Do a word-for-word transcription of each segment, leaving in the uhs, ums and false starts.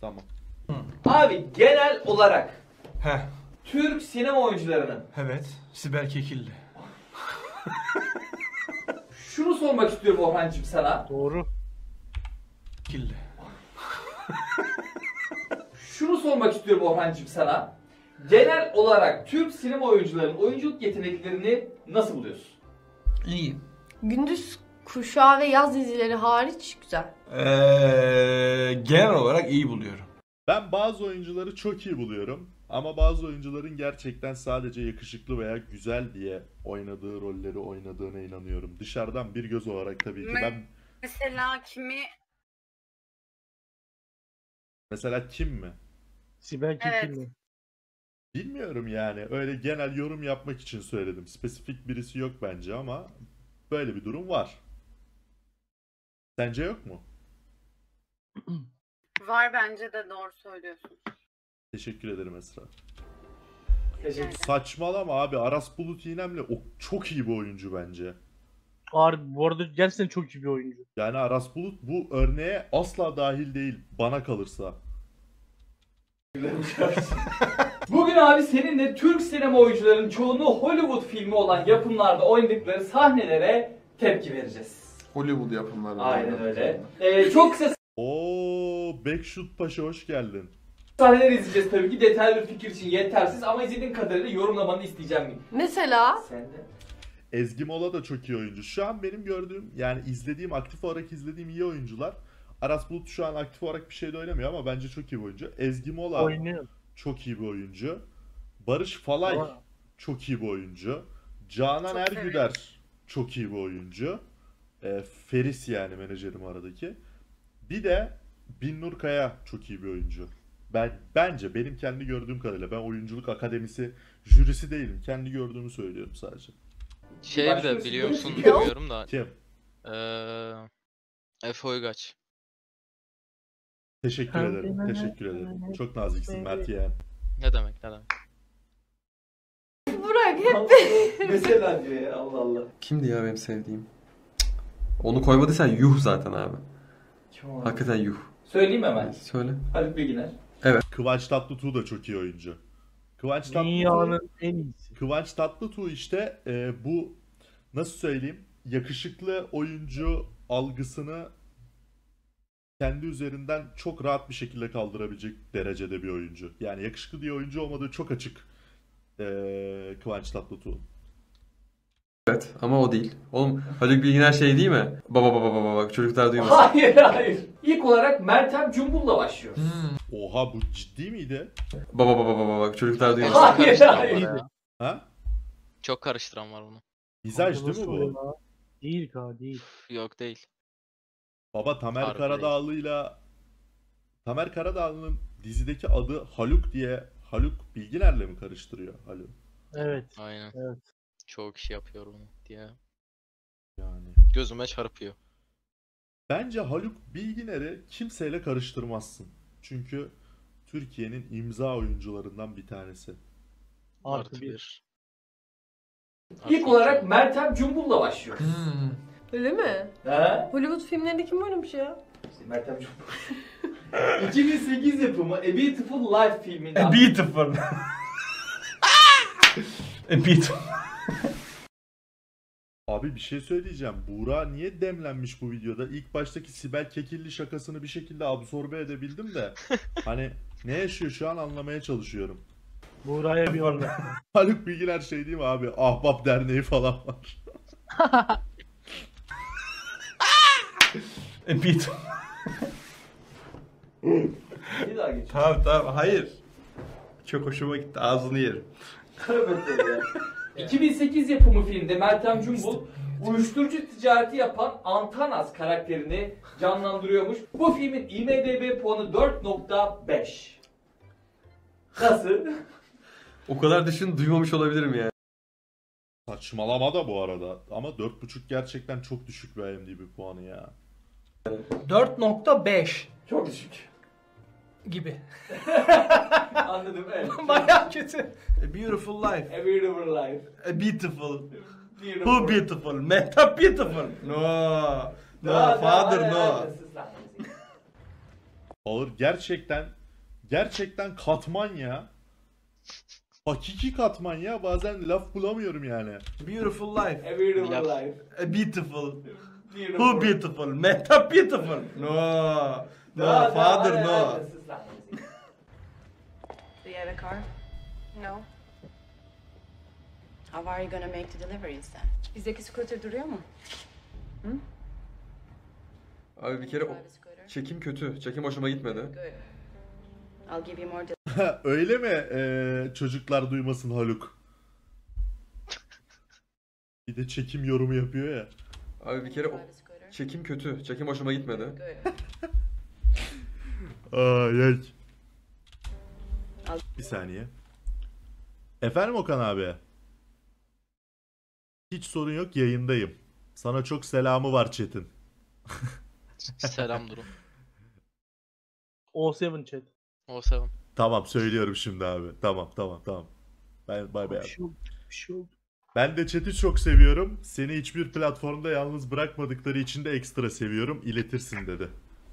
Tamam. Abi genel olarak Heh. Türk sinema oyuncularının Evet. Sibel Kekilli. şunu sormak istiyorum Orhancığım sana. Doğru. Kekilli. Şunu sormak istiyorum Orhancığım sana. Genel olarak Türk sinema oyuncularının oyunculuk yeteneklerini nasıl buluyorsun? İyi. Gündüz kuşağı ve yaz dizileri hariç güzel. Ee, genel olarak iyi buluyorum. Ben bazı oyuncuları çok iyi buluyorum. Ama bazı oyuncuların gerçekten sadece yakışıklı veya güzel diye oynadığı rolleri oynadığına inanıyorum. Dışarıdan bir göz olarak tabii ki. Ben Mesela kimi? mesela kim mi? Sibel Evet. Kekilli. Bilmiyorum yani. Öyle genel yorum yapmak için söyledim. Spesifik birisi yok bence ama böyle bir durum var. Sence yok mu? Var, bence de doğru söylüyorsun. Teşekkür ederim Esra. Teşekkür Saçmalama abi. Aras Bulut İynemli o çok iyi bir oyuncu bence. Ağır, bu arada gerçekten çok iyi bir oyuncu. Yani Aras Bulut bu örneğe asla dahil değil bana kalırsa. Bugün abi seninle Türk sinema oyuncularının çoğunluğu Hollywood filmi olan yapımlarda oynadıkları sahnelere tepki vereceğiz. Hollywood yapımları. Aynen öyle. Ee, çok kısa Oo, Backshot Paşa hoş geldin. sahneler izleyeceğiz tabii ki. Detaylı bir fikir için yetersiz ama izlediğin kadarıyla yorumlamanı isteyeceğim. Mesela Sen de. Ezgi Mola da çok iyi oyuncu. Şu an benim gördüğüm yani izlediğim aktif olarak izlediğim iyi oyuncular. Aras Bulut şu an aktif olarak bir şey de oynamıyor ama bence çok iyi bir oyuncu. Ezgi Mola Oynuyor. çok iyi bir oyuncu. Barış Falay Ama- çok iyi bir oyuncu. Canan Çok Ergüder çok iyi bir oyuncu. Ee, Feris yani menajerim aradaki. Bir de Binnur Kaya çok iyi bir oyuncu. Ben bence benim kendi gördüğüm kadarıyla ben oyunculuk akademisi jürisi değilim. Kendi gördüğümü söylüyorum sadece. Şey bir de biliyor musun Yok. bilmiyorum da. Kim? Eee Efe Uygaç. Teşekkür ederim. Teşekkür ederim. Çok naziksin Mert yeğen. Ne demek ne demek. Burak hep Mesela diyor ya Allah Allah. Kimdi ya benim sevdiğim? Cık. Onu koymadıysan yuh zaten abi. Kim o? Hakikaten yuh. Söyleyeyim hemen. Söyle. Haluk Bilginer. Kıvanç Tatlıtuğ da çok iyi oyuncu. Kıvanç Tatlıtuğ, Dünyanın en iyisi. Kıvanç Tatlıtuğ işte e, bu nasıl söyleyeyim yakışıklı oyuncu algısını kendi üzerinden çok rahat bir şekilde kaldırabilecek derecede bir oyuncu. Yani yakışıklı diye oyuncu olmadığı çok açık e, Kıvanç Tatlıtuğ. Evet ama o değil. Oğlum Haluk Bilginer şey değil mi? Baba baba baba bak çocuklar duymasın. Hayır hayır. İlk olarak Meltem Cumbul'la başlıyoruz. Oha bu ciddi miydi? Baba baba baba bak çocuklar duymasın. Hayır Karıştıran hayır. var ya. Ha? Çok karıştıran var bunu. Mizaj değil mi Nasıl bu? oluyor ya? Değil ka değil. Yok değil. Baba Tamer Harbi Karadağlı'yla Tamer Karadağlı'nın dizideki adı Haluk diye Haluk Bilginer'le mi karıştırıyor Haluk? Evet. Aynen. Evet. Çoğu kişi yapıyor bunu diye. Yani. Gözüme çarpıyor. Bence Haluk Bilginer'i kimseyle karıştırmazsın. Çünkü Türkiye'nin imza oyuncularından bir tanesi. Artı Artı bir. bir. İlk Artı olarak iki. Meltem Cumbul'la başlıyoruz. öyle mi? He? Hollywood filmlerinde kim oynamış ya? İşte Meltem Cumbul. iki bin sekiz yapımı A Beautiful Life filminde. A beautiful. A beautiful. Abi bir şey söyleyeceğim. Buğra niye demlenmiş bu videoda? İlk baştaki Sibel Kekilli şakasını bir şekilde absorbe edebildim de. Hani ne yaşıyor şu an anlamaya çalışıyorum. Buğra'ya bir örnek. Haluk Bilginer şey değil mi abi? Ahbap Derneği falan var. A beautiful. Bir daha geçiyor. Tamam tamam hayır. Çok hoşuma gitti ağzını yerim. Tövbe tövbe ya. iki bin sekiz yapımı filmde Meltem Cumbul uyuşturucu ticareti yapan Antanas karakterini canlandırıyormuş. Bu filmin I M D B puanı dört nokta beş. Nasıl? O kadar düşün duymamış olabilirim yani. Saçmalama da bu arada. Ama dört buçuk gerçekten çok düşük bir I M D B puanı ya. dört nokta beş Çok düşük. gibi. Anladım evet. Bayağı kötü. A beautiful life. A Beautiful Life. A beautiful. Beautiful. Who beautiful? Meta beautiful. No. No Daha- daha- father hadi, no. hadi, sus lan. Ağır gerçekten gerçekten katman ya. Hakiki katman ya. Bazen laf bulamıyorum yani. Beautiful life. A beautiful Yap. life. A beautiful. Beautiful. Who beautiful? Meta beautiful. No. No, No, father hadi, no. hadi, sus lan. Do you have a car? No. How are you gonna make the deliveries then? Bizdeki scooter duruyor mu? Abi bir kere o- Private scooter? çekim kötü. Çekim hoşuma gitmedi. Good. I'll give you more Öyle mi ee, çocuklar duymasın Haluk? Bir de çekim yorumu yapıyor ya. Abi bir kere o- private scooter? çekim kötü. Çekim hoşuma gitmedi. Good. Ay ay. Bir saniye. Efendim Okan abi. Hiç sorun yok, yayındayım. Sana çok selamı var chat'in. Selam durum. O yedi chat. O seven. Tamam söylüyorum şimdi abi. Tamam tamam tamam. Ben bay bay. Bir şey oldu. Bir şey oldu. Ben de chat'i çok seviyorum. Seni hiçbir platformda yalnız bırakmadıkları için de ekstra seviyorum. İletirsin dedi.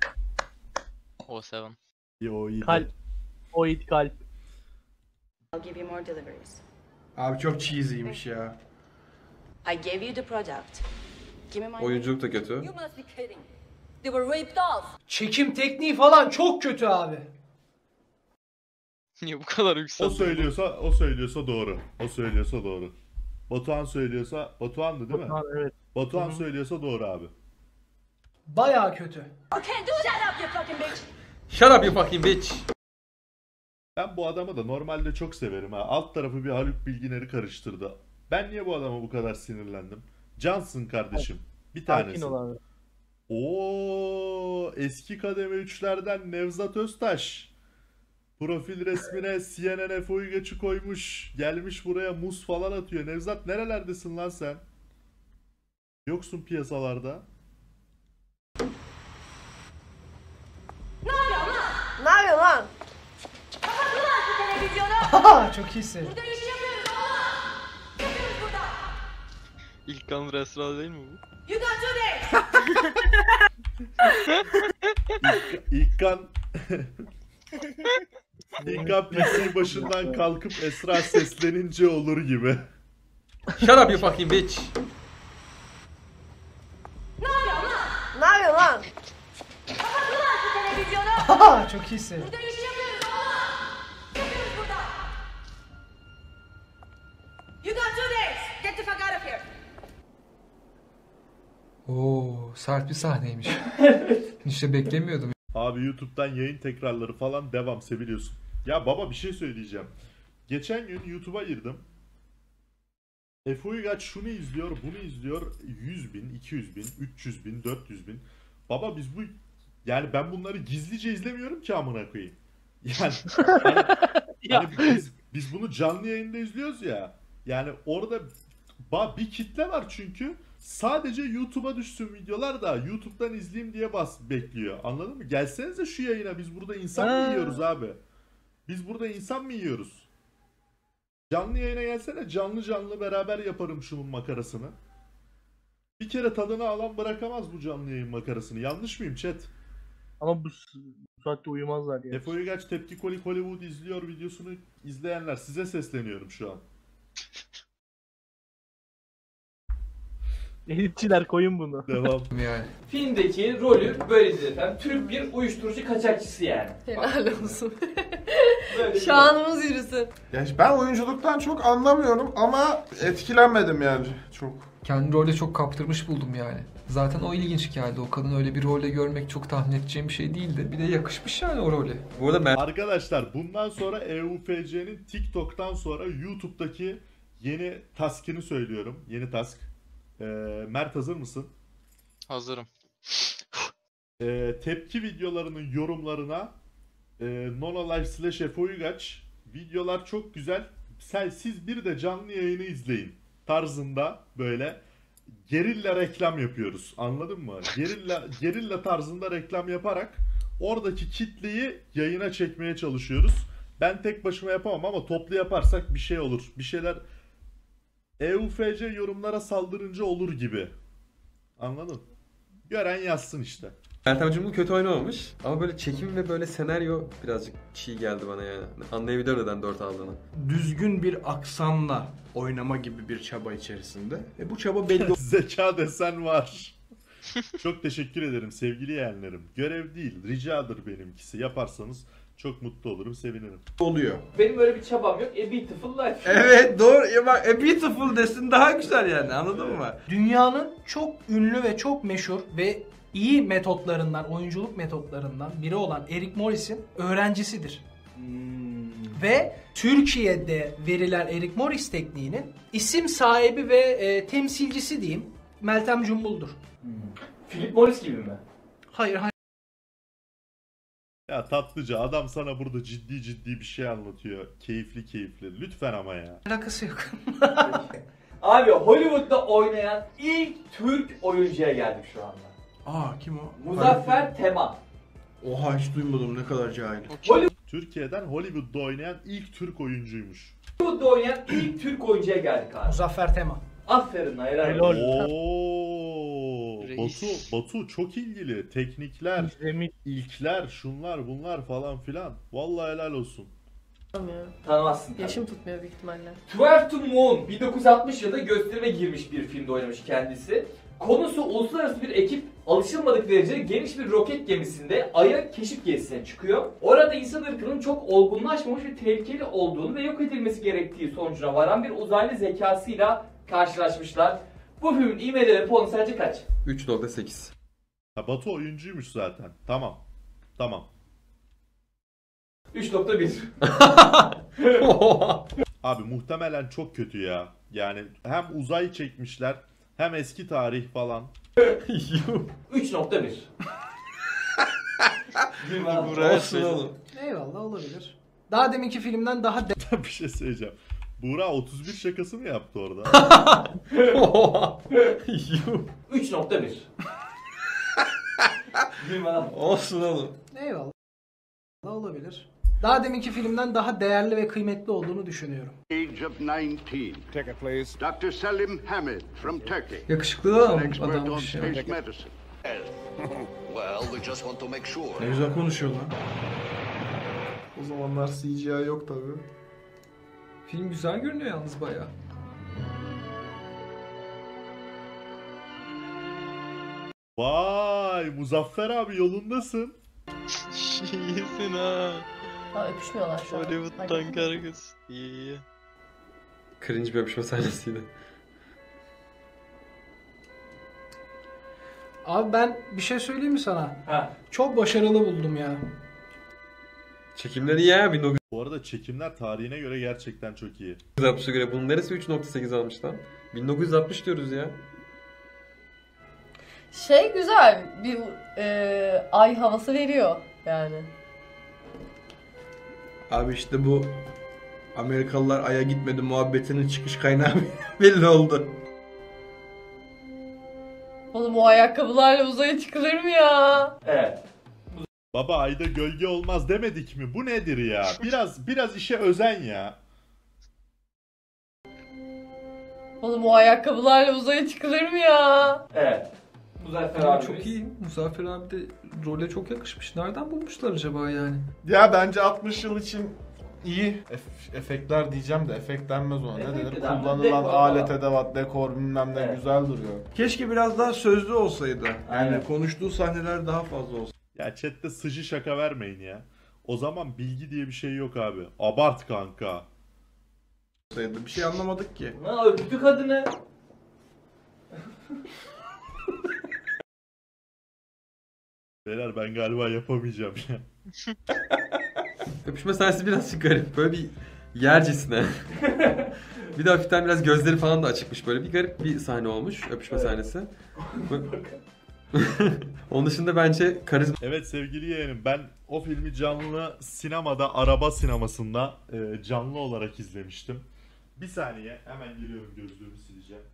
O seven. İyi, o iyi. Kalp. O it kalp. I'll give you more deliveries. Abi çok cheesy'ymiş ya. I gave you the product. Give me my Oyunculuk da kötü. You must be kidding. They were ripped off. Çekim tekniği falan çok kötü abi. Niye bu kadar O yükseldi? söylüyorsa o söylüyorsa doğru. O söylüyorsa doğru. Batuhan söylüyorsa Batuhan'dı değil mi? Ha, evet. Batuhan söylüyorsa doğru abi. Bayağı kötü. Okay, do shut up, you fucking bitch. Shut up you fucking bitch. Ben bu adamı da normalde çok severim ha. Alt tarafı bir Haluk Bilginer'i karıştırdı. Ben niye bu adama bu kadar sinirlendim? Cansın kardeşim. Bir Sakin tanesi. ol abi. Oo, eski kademe üçlerden Nevzat Öztaş. Profil resmine C N N F Uygaç'ı koymuş. Gelmiş buraya muz falan atıyor. Nevzat nerelerdesin lan sen? Yoksun piyasalarda. Ne yapıyorsun lan? Haha çok iyisin. İlk kan restoranı değil mi bu? İlkan İlkan P C başından kalkıp Esra seslenince olur gibi. Shut up you fucking bitch. Ne yapıyorsun lan? Haha çok iyisin. Oo, sert bir sahneymiş. İşte beklemiyordum. Abi YouTube'dan yayın tekrarları falan devam seviliyorsun. Ya baba bir şey söyleyeceğim. Geçen gün YouTube'a girdim. Efe Uygaç şunu izliyor, bunu izliyor. yüz bin, iki yüz bin, üç yüz bin, dört yüz bin. Baba biz bu... Yani ben bunları gizlice izlemiyorum ki amına koyayım. Yani, hani, hani biz, biz bunu canlı yayında izliyoruz ya. Yani orada ba- bir kitle var çünkü. Sadece YouTube'a düşsün videolar da YouTube'dan izleyeyim diye bas bekliyor. Anladın mı? Gelsenize şu yayına. Biz burada insan mı Ha. yiyoruz abi? Biz burada insan mı yiyoruz? Canlı yayına gelsene. Canlı canlı beraber yaparım şunun makarasını. Bir kere tadını alan bırakamaz bu canlı yayın makarasını. Yanlış mıyım chat? Ama bu, bu saatte uyumazlar ya. Efe Uygaç Tepki Kolik Hollywood izliyor videosunu izleyenler size sesleniyorum şu an. Editçiler koyun bunu. Devam. Yani. Filmdeki rolü böyledir efendim. Türk bir uyuşturucu kaçakçısı yani. Helal olsun. Böyle bir- Şanımız yürüsün. Ya ben oyunculuktan çok anlamıyorum ama etkilenmedim yani çok. Kendi rolde çok kaptırmış buldum yani. Zaten o ilginç geldi. O kadını öyle bir rolde görmek çok tahmin edeceğim bir şey değildi. Bir de yakışmış yani o role. Bu arada ben Arkadaşlar bundan sonra E U F C'nin TikTok'tan sonra YouTube'daki yeni task'ini söylüyorum. Yeni task. Ee, Mert hazır mısın? Hazırım. Ee, tepki videolarının yorumlarına e, Nonolive slash Efe Uygaç videolar çok güzel. Sen, siz bir de canlı yayını izleyin tarzında böyle gerilla reklam yapıyoruz. Anladın mı? Gerilla, gerilla tarzında reklam yaparak oradaki kitleyi yayına çekmeye çalışıyoruz. Ben tek başıma yapamam ama toplu yaparsak bir şey olur. Bir şeyler E U F C yorumlara saldırınca olur gibi. Anladın? Gören yazsın işte. Meltem Cumbul kötü oynamamış ama böyle çekim ve böyle senaryo birazcık çiğ geldi bana yani. Anlayabiliyorum neden dört aldığını. Düzgün bir aksanla oynama gibi bir çaba içerisinde. E bu çaba belli Zeka desen var. Çok teşekkür ederim sevgili yeğenlerim. Görev değil, ricadır benimkisi. Yaparsanız çok mutlu olurum, sevinirim. oluyor. Benim öyle bir çabam yok. A Beautiful Life. Evet doğru. Ya bak A Beautiful desin daha güzel yani, anladın mı? Dünyanın çok ünlü ve çok meşhur ve iyi metotlarından, oyunculuk metotlarından biri olan Eric Morris'in öğrencisidir. Ve Türkiye'de verilen Eric Morris tekniğinin isim sahibi ve e, temsilcisi diyeyim Meltem Cumbul'dur. Philip Morris gibi mi? Hayır hayır. Ya tatlıca adam sana burada ciddi ciddi bir şey anlatıyor. Keyifli keyifli. Lütfen ama ya. Alakası yok. Abi Hollywood'da oynayan ilk Türk oyuncuya geldik şu anda. Aa kim o? Muzaffer Teman. Oha hiç duymadım, ne kadar cahil. Türkiye'den Hollywood'da oynayan ilk Türk oyuncuymuş. Hollywood'da oynayan ilk Türk oyuncuya geldik abi. Muzaffer Teman. Aferin lan helal Helal. olsun. Oo, Reis. Batu, Batu çok ilgili. Teknikler, İzlemiş. ilkler, şunlar bunlar falan filan. Vallahi helal olsun. Tanımıyorum. Tanımazsın tabii. Yaşım tutmuyor büyük ihtimalle. Twelve to Moon bin dokuz yüz altmış yılında gösterime girmiş bir filmde oynamış kendisi. Konusu uluslararası bir ekip alışılmadık derecede geniş bir roket gemisinde Ay'a keşif gezisine çıkıyor. Orada insan ırkının çok olgunlaşmamış ve tehlikeli olduğunu ve yok edilmesi gerektiği sonucuna varan bir uzaylı zekasıyla karşılaşmışlar. Bu filmin I M D B puanı sence kaç? üç nokta sekiz. Ha, Batu oyuncuymuş zaten. Tamam. Tamam. üç nokta bir. Abi muhtemelen çok kötü ya. Yani hem uzay çekmişler hem eski tarih falan. üç nokta bir. Buraya Olsun söyle. oğlum. Eyvallah olabilir. Daha deminki filmden daha de- Bir şey söyleyeceğim. Buğra otuz bir şakası mı yaptı orada? üç nokta bir. Olsun oğlum. Eyvallah olabilir. Daha deminki filmden daha değerli ve kıymetli olduğunu düşünüyorum. Age of nineteen. Ticket please. doctor Selim Hamid from Turkey. Yakışıklı da An adam, expert on adammış ya. space medicine. Well, we just want to make sure. Ne güzel konuşuyor lan. O zamanlar C G I yok tabi. Film güzel görünüyor yalnız bayağı. Vay Muzaffer abi yolundasın. İyisin ha. Ha öpüşmüyorlar şu an. Hollywood'dan kargız. İyi iyi. Cringe bir öpüşme sahnesiydi. Abi ben bir şey söyleyeyim mi sana? Ha. Çok başarılı buldum ya. Çekimleri iyi ya bin dokuz Bu arada çekimler tarihine göre gerçekten çok iyi. yüz altmışa göre. Bunun neresi üç nokta sekiz almış lan? bin dokuz yüz altmış diyoruz ya. Şey güzel. Bir e, ay havası veriyor yani. Abi işte bu Amerikalılar Ay'a gitmedi muhabbetinin çıkış kaynağı belli oldu. Oğlum o ayakkabılarla uzaya çıkılır mı ya? Evet. Baba ayda gölge olmaz demedik mi? Bu nedir ya? Biraz biraz işe özen ya. Oğlum o ayakkabılarla uzaya çıkılır mı ya? Evet. Muzaffer Ama abi çok iyi. Muzaffer abi de role çok yakışmış. Nereden bulmuşlar acaba yani? Ya bence altmış yıl için iyi. Ef- efektler diyeceğim de efekt denmez ona. Ne Efekt denir? de denmez, Kullanılan dekor alet falan. edevat, dekor bilmem ne Evet. güzel duruyor. Keşke biraz daha sözlü olsaydı. Yani Aynen. konuştuğu sahneler daha fazla olsaydı. Ya chatte sıcı şaka vermeyin ya. O zaman bilgi diye bir şey yok abi. Abart kanka. Bir şey anlamadık ki. Ha, öptü kadını. Beyler ben galiba yapamayacağım ya. Öpüşme sahnesi birazcık garip. Böyle bir yercesine. Bir de hafiften biraz gözleri falan da açıkmış. Böyle bir garip bir sahne olmuş. Öpüşme Evet. sahnesi. Onun dışında bence karizma... Evet sevgili yeğenim ben o filmi canlı sinemada araba sinemasında e, canlı olarak izlemiştim. Bir saniye hemen geliyorum gözlüğümü sileceğim.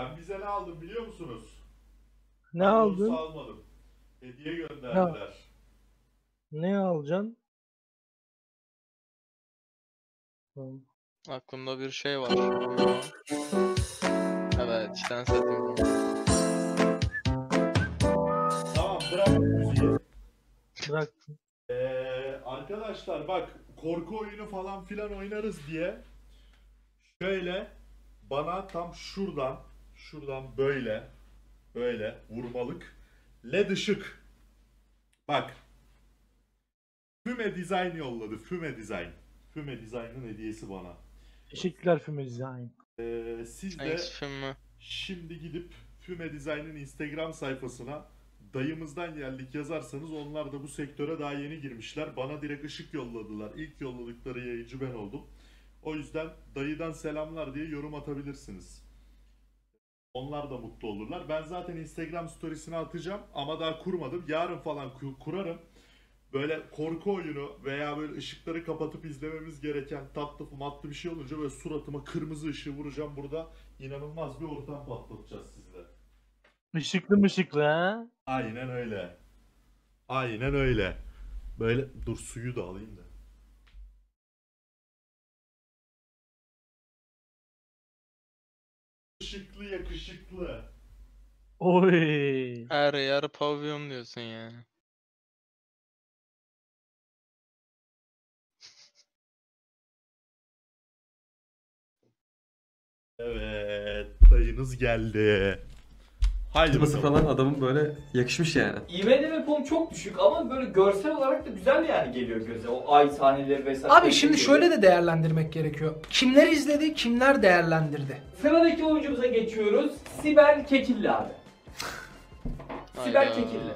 Ben bize ne aldım biliyor musunuz? Ne Ben aldın? doğrusu almadım. Hediye gönderdiler. Ne alacaksın? Aklımda bir şey var. Evet, işten satayım. Tamam bırak müziği. Bıraktım. Ee, arkadaşlar bak korku oyunu falan filan oynarız diye şöyle bana tam şuradan şuradan böyle böyle vurmalık led ışık bak Füme Design yolladı. Füme Design. Füme Design'ın hediyesi bana. Teşekkürler Füme Design. Ee, siz de Thanks, Füme. şimdi gidip Füme Design'ın Instagram sayfasına dayımızdan geldik yazarsanız onlar da bu sektöre daha yeni girmişler. Bana direkt ışık yolladılar. İlk yolladıkları yayıncı ben oldum. O yüzden dayıdan selamlar diye yorum atabilirsiniz. Onlar da mutlu olurlar. Ben zaten Instagram storiesine atacağım ama daha kurmadım. Yarın falan ku- kurarım. Böyle korku oyunu veya böyle ışıkları kapatıp izlememiz gereken tatlı matlı bir şey olunca böyle suratıma kırmızı ışığı vuracağım. Burada inanılmaz bir ortam patlatacağız sizle. Işıklı mışıklı ha? Aynen öyle. Aynen öyle. Böyle dur suyu da alayım da. Işıklı yakışıklı. Oy. Her yer pavyon diyorsun yani. Evet, dayınız geldi. Haydi Tutması bakalım. falan adamın böyle yakışmış yani. I M D B puanı çok düşük ama böyle görsel olarak da güzel yani geliyor göze. O ay sahneleri vesaire. Abi şimdi şöyle de değerlendirmek gerekiyor. Kimler izledi, kimler değerlendirdi? Sıradaki oyuncumuza geçiyoruz. Sibel Kekilli abi. Sibel Hayda. Kekilli.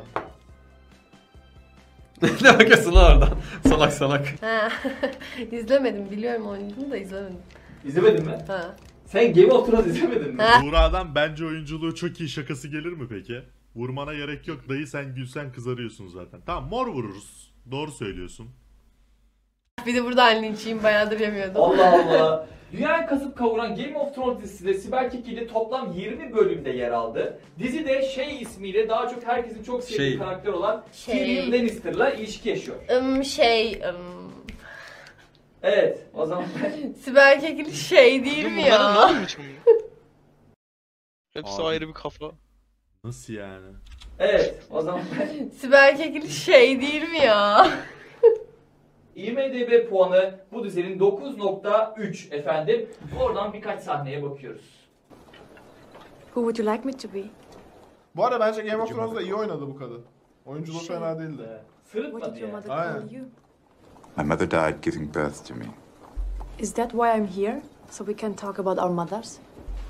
Ne bakıyorsun lan oradan? Salak salak. Ha. İzlemedim. Biliyorum oyuncunu da izlemedim. İzlemedin mi? Ha. Sen Game of Thrones izlemedin mi? Ha. Buğra'dan bence oyunculuğu çok iyi şakası gelir mi peki? Vurmana gerek yok dayı, sen gülsen kızarıyorsun zaten. Tamam mor vururuz. Doğru söylüyorsun. Bir de buradan linçiyim, bayağıdır yemiyordum. Allah Allah. Dünyayı kasıp kavuran Game of Thrones dizisinde Sibel Kekilli toplam yirmi bölümde yer aldı. Dizide Şey ismiyle daha çok herkesin çok sevdiği Şey. karakter olan Şey. Tyrion Lannister'la ilişki yaşıyor. Im, şey... ım, Evet, o zaman Sibel Kekilli şey değil Oğlum mi bunların ne ya? olmuş bunun? Hepsi Abi. ayrı bir kafa. Nasıl yani? evet, o zaman Sibel Kekilli şey değil mi ya? I M D B puanı bu dizinin dokuz nokta üç efendim. Oradan birkaç sahneye bakıyoruz. Who would you like me to be? Bu arada bence Game of Thrones'da iyi oynadı bu kadın. Oyunculuğu fena değildi. Ee, What Sırıtmadı did your yani. mother Aynen. call you? My mother died giving birth to me. Is that why I'm here? So we can talk about our mothers?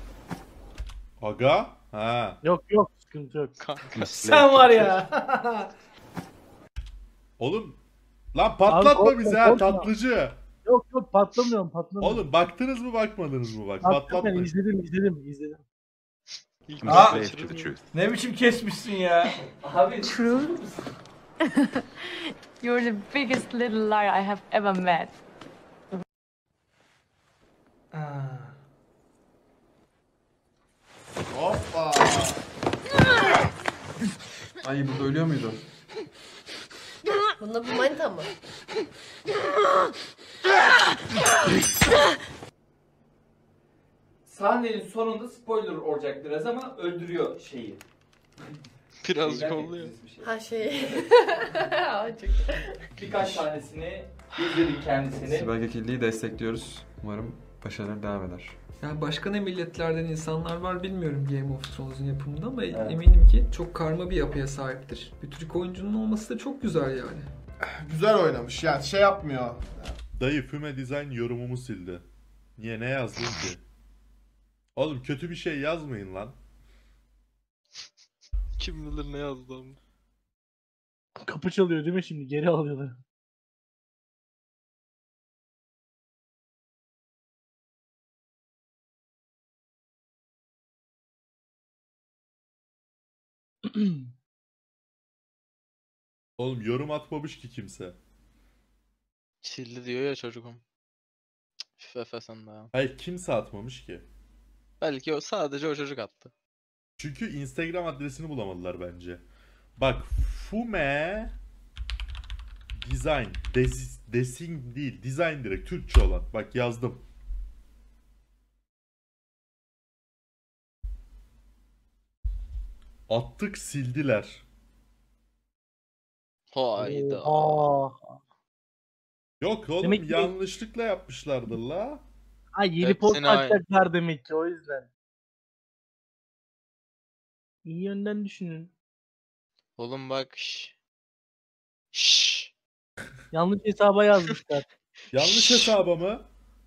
Aga? Ha. Yok yok sıkıntı yok. Kanka. Sen var ya. Oğlum lan patlatma Abi korkma, bizi ha korkma. tatlıcı. Yok yok patlamıyorum patlamıyorum. Oğlum baktınız mı bakmadınız mı bak Hakikaten patlatmayın. izledim izledim izledim. İlk Aa! başta Slave to kaçırır the mı? truth. Ne biçim kesmişsin ya? Abi True. You're the biggest little liar I have ever met. Ha. Hoppa. Ay burada ölüyor muydu? Bunda bu manita mı? sahnenin sonunda spoiler olacak biraz ama öldürüyor şeyi. Birazcık Şeyden oluyor. bir şey. Ha şey. Aa, çok... Birkaç tanesini izledik kendisini. Sibel Kekilli'yi destekliyoruz. Umarım başarılar devam eder. Ya başka ne milletlerden insanlar var bilmiyorum Game of Thrones'un yapımında ama Evet. eminim ki çok karma bir yapıya sahiptir. Bir Türk oyuncunun olması da çok güzel yani. Güzel oynamış yani şey yapmıyor. Dayı Füme Design yorumumu sildi. Niye, ne yazdın ki? Oğlum kötü bir şey yazmayın lan. Kim bilir ne yazdı ama. Kapı çalıyor değil mi şimdi? Geri alıyorlar. Oğlum yorum atmamış ki kimse. Çilli diyor ya çocukum. Üf Efe sen de ya. Hayır kimse atmamış ki. Belki o sadece o çocuk attı. Çünkü Instagram adresini bulamadılar bence. Bak Fume Design. Des, design değil. Design direkt. Türkçe olan. Bak yazdım. Attık sildiler. Hayda. Aa. Yok oğlum Demek ki- yanlışlıkla yapmışlardır la. Ha yeni Hepsini post aynı. açacaklar demek ki o yüzden. İyi yönden düşünün. Oğlum bak. Şşş. Şşş. Yanlış hesaba yazmışlar. Yanlış hesaba mı?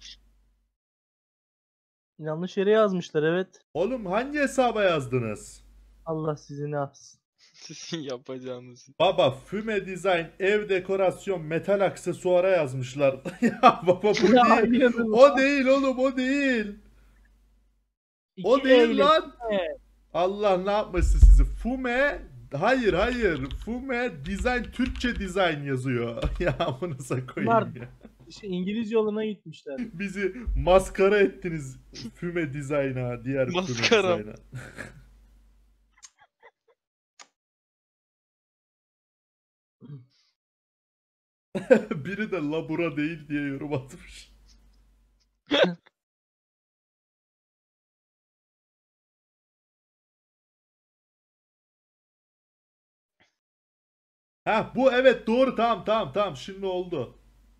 Yanlış yere yazmışlar evet. Oğlum hangi hesaba yazdınız? Allah sizi ne yapsın. Sizin yapacağınız. Baba Füme Design ev dekorasyon metal aksesuara yazmışlar. Ya baba bu Ya, değil. inanılmaz. O değil oğlum o değil. O İki değil eyle- lan. Allah ne yapmasın sizi. Fume hayır hayır. Fume Design Türkçe Design yazıyor. Ya bunu koyayım Bunlar ya. şey, İngiliz yoluna gitmişler. Bizi maskara ettiniz Füme Design'a, diğer Füme Maskara. Design'a. Biri de labura değil diye yorum atmış. Ha bu evet doğru tamam tamam tamam şimdi oldu.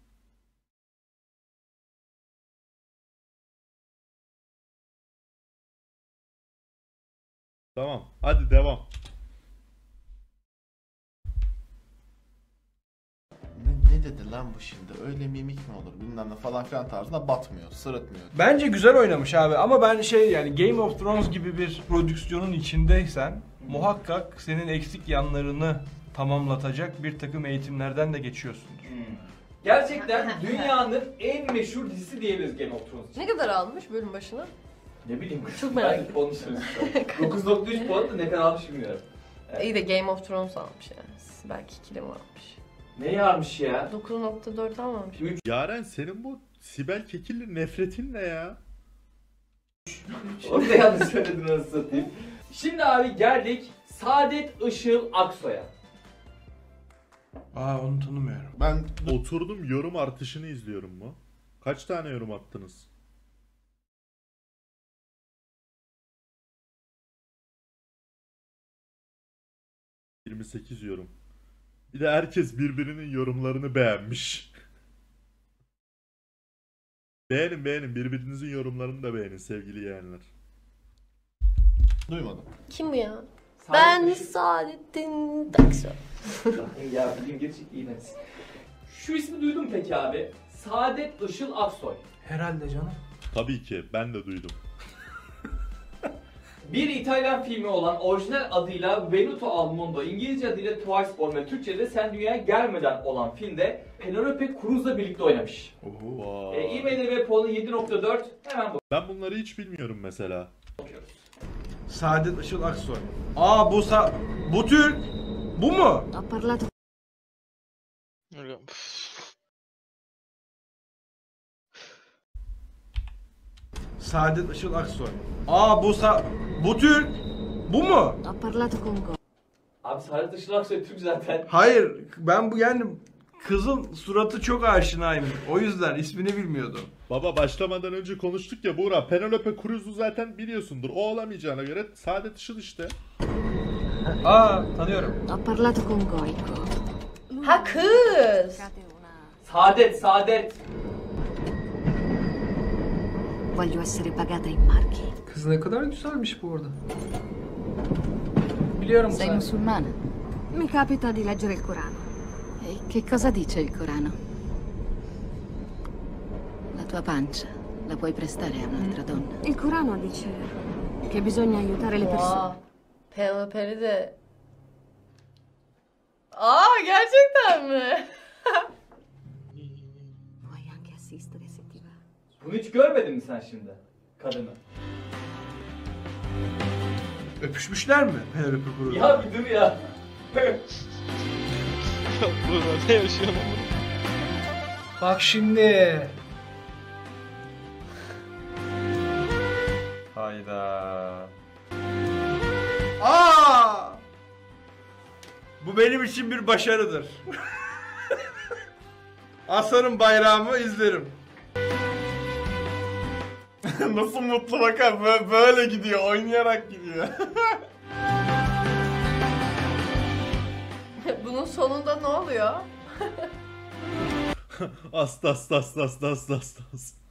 Tamam hadi devam. Ne, ne dedi lan bu şimdi? Öyle mimik mi olur bilmem ne falan filan tarzında batmıyor, sırıtmıyor. Bence güzel oynamış abi ama ben şey yani Game of Thrones gibi bir prodüksiyonun içindeysen muhakkak senin eksik yanlarını tamamlatacak bir takım eğitimlerden de geçiyorsundur. Gerçekten dünyanın en meşhur dizisi diyebiliriz Game of Thrones için. Ne kadar almış bölüm başına? Ne bileyim. Çok merak ettim. Onu dokuz nokta üç puan da ne kadar almış bilmiyorum. Evet. İyi de Game of Thrones almış yani. Belki ikili mi almış? Ne yarmış ya? dokuz nokta dört almamış. Yaren senin bu Sibel Kekilli nefretin ne ya? Onu da yanlış söyledin anasını satayım. Şimdi abi geldik Saadet Işıl Aksoy'a. Aa onu tanımıyorum. Ben Oturdum yorum artışını izliyorum mu? Kaç tane yorum attınız? yirmi sekiz yorum. Bir de herkes birbirinin yorumlarını beğenmiş. Beğenin beğenin birbirinizin yorumlarını da beğenin sevgili yeğenler. duymadım. Kim bu ya? Saadet Ben Işıl- Saadettin Taksoy. Ya bugün gerçek iğrenç. Şu ismi duydun mu peki abi? Saadet Işıl Aksoy. Herhalde canım. Tabii ki ben de duydum. Bir İtalyan filmi olan orijinal adıyla Venuto al Mondo, İngilizce adıyla Twice Born ve Türkçe'de Sen Dünyaya Gelmeden olan filmde Penelope Cruz'la birlikte oynamış. Oho. E, IMDb puanı yedi nokta dört. Hemen Ben bunları hiç bilmiyorum mesela. bakıyoruz. Saadet Işıl Aksoy. Aa bu sa bu Türk. Bu mu? Ho parlato. Saadet Işıl Aksoy. Aa bu sa bu Türk. Bu mu? Ho parlato con Go. Abi Saadet Işıl Aksoy Türk zaten. Hayır ben bu yani kızın suratı çok aşinayım. O yüzden ismini bilmiyordum. Baba başlamadan önce konuştuk ya Buğra. Penelope Cruz'u zaten biliyorsundur. O olamayacağına göre Saadet Işıl işte. Aa tanıyorum. Ho parlato con Goico. Ha kız. Saadet, Saadet. Voglio essere pagata in marchi. Kız ne kadar güzelmiş bu arada. Biliyorum Sei sen. musulmana? Mi capita di leggere il Corano. E che cosa dice il Corano? La tua pancia la puoi prestare a un'altra donna. Il Corano dice che bisogna aiutare le persone. Oha. Penelope'li de... Aa gerçekten mi? Puoi anche assistere se ti va. Bunu hiç görmedin mi sen şimdi? Kadını. Öpüşmüşler mi Penelope Cruz? Ya bir dur ya. Burada ne yaşıyor lan? Bak şimdi. Hayda. Aa! Bu benim için bir başarıdır. Asarım bayrağımı, izlerim. Nasıl mutlu bakar, böyle, böyle gidiyor, oynayarak gidiyor. Bunun sonunda ne oluyor? Asta asta asta asta asta asta.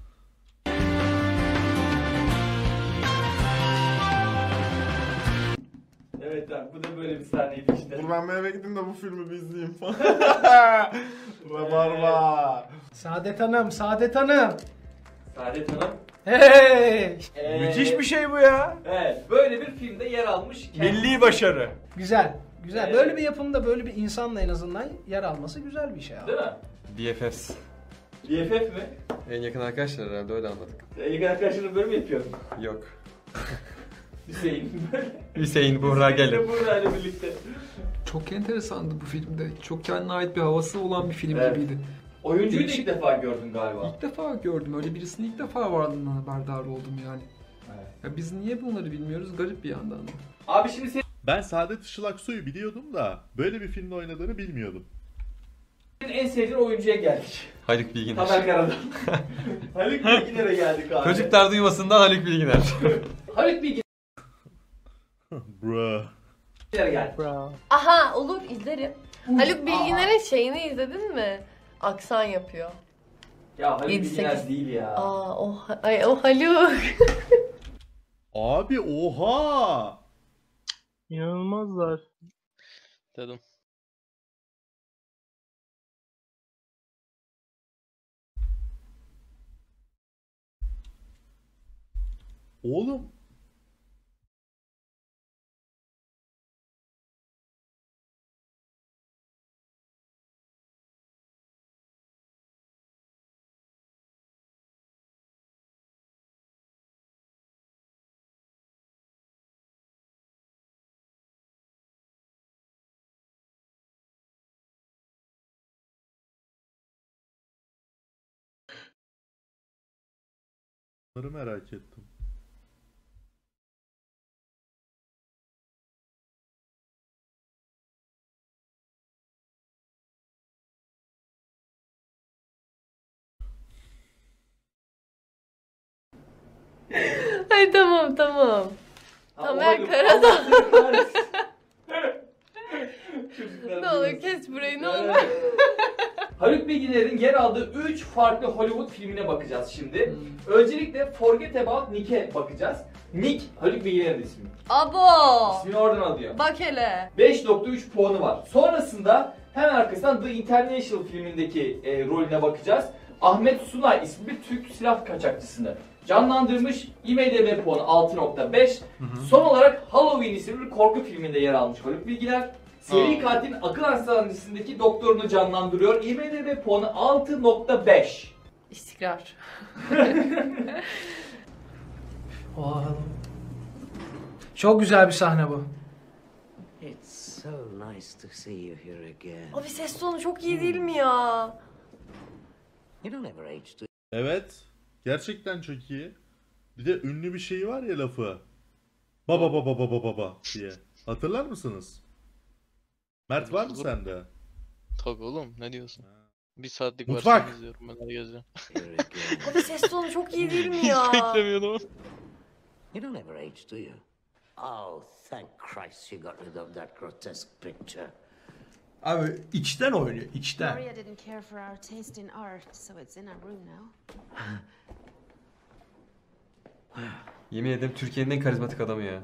Evet abi bu da böyle bir sahneydi işte. Dur ben bir eve gideyim de bu filmi bir izleyeyim falan. Rabarba. Saadet Hanım, Saadet Hanım. Saadet Hanım. Hey! Ee, Müthiş bir şey bu ya. Evet böyle bir filmde yer almış. Milli başarı. Güzel, güzel. Evet. Böyle bir yapımda böyle bir insanla en azından yer alması güzel bir şey abi. Değil mi? B F Fs. B F F mi? En yakın arkadaşlar herhalde öyle anladık. En yakın arkadaşlarını böyle mi yapıyorsun? Yok. Hüseyin böyle. Hüseyin Buğra gelin. Buğra ile birlikte. Çok enteresandı bu filmde. Çok kendine ait bir havası olan bir film Evet. gibiydi. Oyuncuyu da Değişik. ilk defa gördün galiba. İlk defa gördüm. Öyle birisinin ilk defa varlığından haberdar oldum yani. Evet. Ya biz niye bunları bilmiyoruz? Garip bir yandan da. Abi şimdi senin Ben Saadet Işıl Aksu'yu biliyordum da böyle bir filmde oynadığını bilmiyordum. en sevdiğin oyuncuya geldik. Haluk Bilginer. Tamer Karadağ. Haluk Bilginer'e geldik abi. Çocuklar duymasından Haluk Bilginer. Haluk Bilginer'e Bro. geldik. Bravo. Aha olur izlerim. Haluk Bilginer'in şeyini izledin mi? Aksan yapıyor. Ya Haluk Yedi, Bilginer sekiz. değil ya. Aa o, ay, o Haluk. Abi oha. İnanılmazlar. Dedim. Oğlum. Bunları merak ettim. Ay tamam tamam. Ha, Tamer Haluk- Karadağ. Allah kahretsin. Çocuklar Ne olur duymasın. kes burayı ne olur. Haluk Bilginer'in yer aldığı üç farklı Hollywood filmine bakacağız şimdi. Öncelikle Forget About Nick'e bakacağız. Nick, Haluk Bilginer'in ismi. Abo. İsmini oradan alıyor. Bak hele. beş nokta üç puanı var. Sonrasında hemen arkasından The International filmindeki e, rolüne bakacağız. Ahmet Sunay ismi bir Türk silah kaçakçısını canlandırmış. I M D B puanı altı nokta beş. Son olarak Halloween isimli bir korku filminde yer almış Haluk Bilginer. Seri katilin akıl hastanesindeki doktorunu canlandırıyor. I M D B puanı altı nokta beş. İstikrar. Wow. Çok güzel bir sahne bu. It's so nice to see you here again. Abi ses tonu çok iyi değil mi ya? You don't ever age, do Evet. Gerçekten çok iyi. Bir de ünlü bir şeyi var ya lafı. Baba baba baba baba diye. Hatırlar mısınız? Mert var mı sende? Tabii oğlum ne diyorsun? Bir saatlik Mutfak. versiyon izliyorum ben her gece. Abi ses tonu çok iyi değil mi ya? Hiç beklemiyordum. You don't ever age, do you? Oh, thank Christ you got rid of that grotesque picture. Abi içten oynuyor, içten. Maria didn't care for our taste in art, so it's in our room now. Yemin ederim Türkiye'nin en karizmatik adamı ya.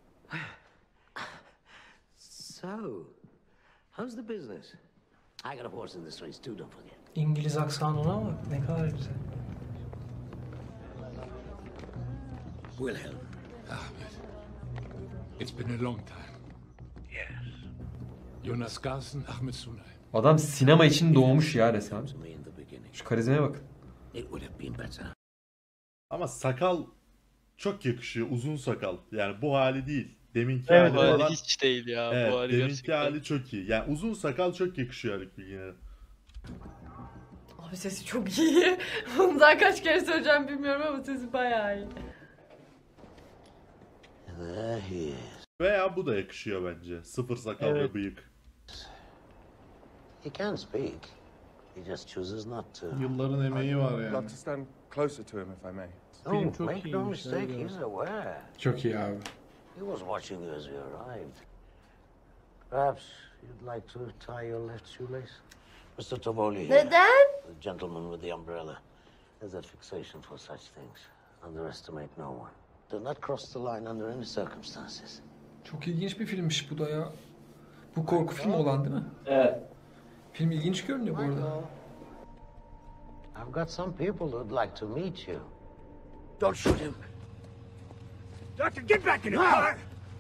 So, how's the business? I got a horse in this race too, don't forget. İngiliz aksanına bak ne kadar güzel. Wilhelm. Ahmed. It's been a long time. Yes. Jonas Garson, Ahmed Sunay. Adam sinema için doğmuş ya resmen. Şu karizmaya bakın. It would have been better. Ama sakal çok yakışıyor. Uzun sakal. Yani bu hali değil. Deminki Evet, hali bu hali falan. hiç değil ya, bu Evet, hali deminki gerçekten. hali çok iyi. Yani uzun sakal çok yakışıyor Haluk Bilginer'e. Abi sesi çok iyi. Bunu daha kaç kere söyleyeceğim bilmiyorum ama sesi bayağı iyi. There he is. Veya bu da yakışıyor bence. Sıfır sakal ve Evet. bıyık. He can speak. He just chooses not to. Yılların emeği var I'd yani. love to stand closer to him if I may. Oh, çok make no iyiymiş, mistake, evet. he's aware. Çok iyi abi. He was watching you as you arrived. Perhaps you'd like to tie your left shoelace? Mister Tovoli here. Neden? The gentleman with the umbrella. There's a fixation for such things. Underestimate no one. Do not cross the line under any circumstances. Çok ilginç bir filmmiş bu da ya. Bu korku filmi olan değil mi? Evet. Film ilginç görünüyor bu arada. I've got some people who'd like to meet you. Don't shoot him. Doctor, get back in the car!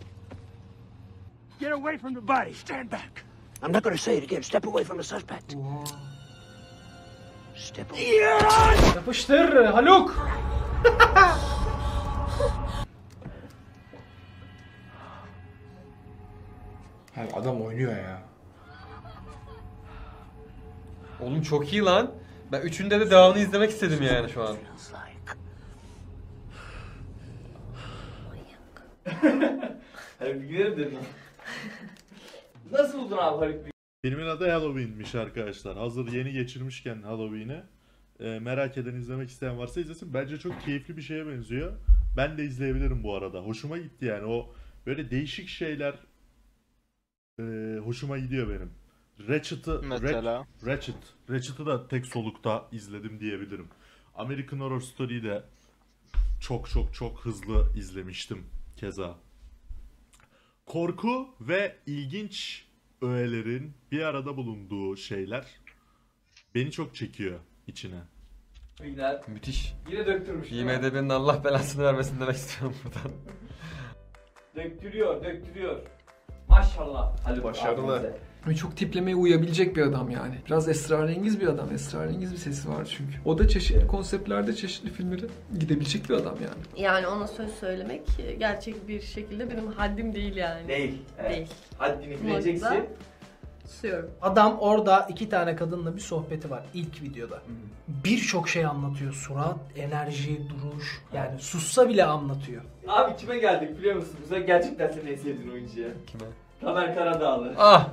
Get away from the body. Stand back. I'm not going to say it again. Step away from the suspect. Step away. Yapıştır Haluk. Abi adam oynuyor ya. Oğlum çok iyi lan. Ben üçünde de devamını izlemek istedim yani şu an. Haluk Bilginer'i dedim. Nasıl buldun abi Haluk Bilginer'i? Filmin adı Halloween'miş arkadaşlar. Hazır yeni geçirmişken Halloween'i. e, merak eden, izlemek isteyen varsa izlesin. Bence çok keyifli bir şeye benziyor. Ben de izleyebilirim bu arada. Hoşuma gitti yani. O böyle değişik şeyler e, hoşuma gidiyor benim. Ratchet'ı Mesela? Ratchet, Ratchet. Ratchet'ı da tek solukta izledim diyebilirim. American Horror Story'yi de çok çok çok hızlı izlemiştim keza. Korku ve ilginç öğelerin bir arada bulunduğu şeyler beni çok çekiyor içine. Bilginer Müthiş. yine döktürmüş değil mi? IMDb'nin Allah belasını vermesin demek istiyorum buradan. Döktürüyor, döktürüyor. Maşallah Haluk Başarılı. abimize. Ve çok tiplemeye uyabilecek bir adam yani. Biraz esrarengiz bir adam. Esrarengiz bir sesi var çünkü. O da çeşitli konseptlerde çeşitli filmlere gidebilecek bir adam yani. Yani ona söz söylemek gerçek bir şekilde benim haddim değil yani. Değil. Evet. Değil. Haddini Bu açıdan bileceksin. Susuyorum. Adam orada iki tane kadınla bir sohbeti var ilk videoda. Birçok şey anlatıyor. Surat, enerji, duruş. Yani sussa bile anlatıyor. Abi kime geldik biliyor musun? Bu sefer gerçekten senin en sevdiğin oyuncuya. Kime? Tamer Karadağlı. Ah!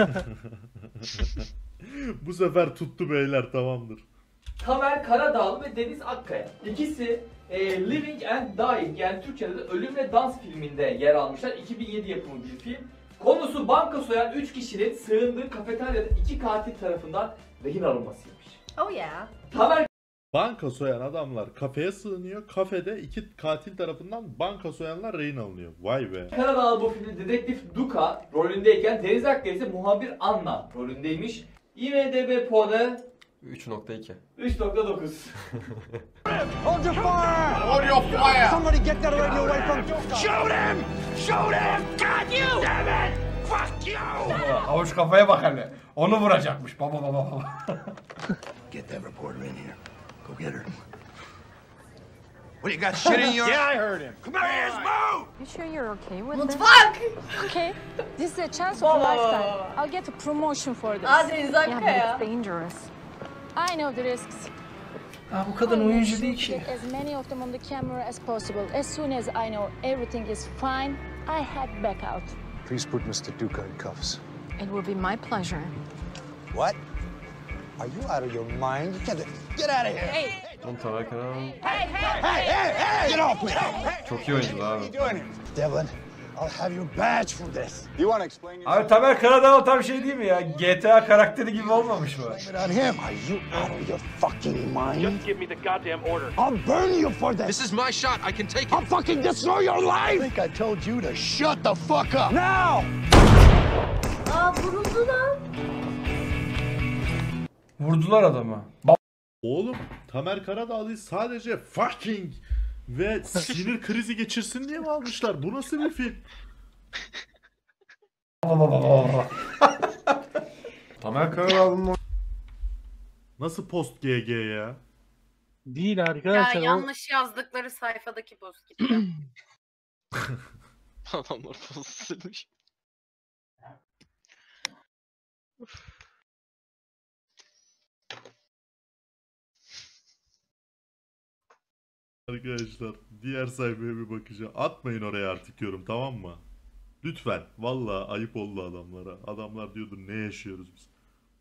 Bu sefer tuttu beyler, tamamdır. Tamer Karadağlı ve Deniz Akkaya. İkisi e, Living and Dying yani Türkçe'de de Ölüm ve Dans filminde yer almışlar. iki bin yedi yapımı bir film. Konusu banka soyan üç kişinin sığındığı kafeteryada iki katil tarafından rehin alınmasıymış. Oh yeah. Tamer Banka soyan adamlar kafeye sığınıyor. Kafede iki katil tarafından banka soyanlar rehin alınıyor. Vay be. Karadağlı bu filmde dedektif Duka rolündeyken Deniz Akkaya ise muhabir Anna rolündeymiş. IMDb puanı üç nokta iki. üç nokta dokuz. Hold your fire! Hold your fire! Somebody get that radio away from... Shoot him! Shoot him! God you! Damn it! Fuck you! Avuç kafaya bak hele. Onu vuracakmış. Baba baba baba. Get that reporter in here. Go get her. What, you got shit in your... Yeah, I heard him. Come here, let's move! You sure you're okay with Mutfak! Okay, this is a chance of a lifetime. I'll get a promotion for this. Aa, Deniz Yeah, but Akkaya. it's dangerous. I know the risks. Ha, bu kadın oyuncu değil ki. Get as many of them on the camera as possible. As soon as I know everything is fine, I head back out. Please put Mister Duca in cuffs. It will be my pleasure. What? Are you out of your mind? You can't... Get out of here! Hey! Oğlum Tamer Karadağlı Hey, hey, hey, hey! Get off me! Hey, çok iyi oyuncu abi. what are you doing here? Devlin, I'll have your badge for this. You want to explain yourself? Abi Tamer Karadağlı tam şey değil mi ya? G T A karakteri gibi olmamış mı? Blame it on him. Are you out of your fucking mind? Just give me the goddamn order. I'll burn you for this. This is my shot. I can take it. I'll fucking destroy your life. I think I told you to shut the fuck up. Now! Aa, vuruldu lan. Vurdular adamı. Oğlum Tamer Karadağlı'yı sadece fucking ve sinir krizi geçirsin diye mi almışlar? Bu nasıl bir film? Tamer Karadağlı'nın Nasıl post G G ya? Değil Ya arkadaşlar. o- yanlış yazdıkları sayfadaki post gitti. Adamlar poz silmiş. Arkadaşlar diğer sayfaya bir bakacağım. Atmayın oraya artık yorum, tamam mı? Lütfen. Vallahi ayıp oldu adamlara. Adamlar diyordu ne yaşıyoruz biz.